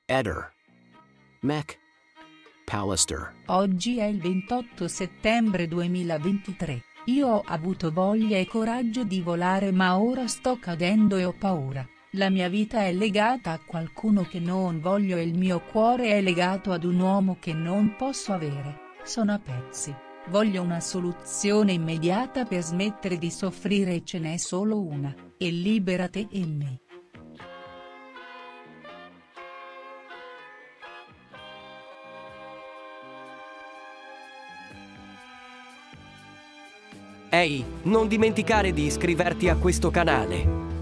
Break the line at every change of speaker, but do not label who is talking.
Eder. Mech. Pallister.
Oggi è il 28 settembre 2023. Io ho avuto voglia e coraggio di volare, ma ora sto cadendo e ho paura. La mia vita è legata a qualcuno che non voglio e il mio cuore è legato ad un uomo che non posso avere. Sono a pezzi. Voglio una soluzione immediata per smettere di soffrire e ce n'è solo una, e libera te e me.
Ehi, non dimenticare di iscriverti a questo canale.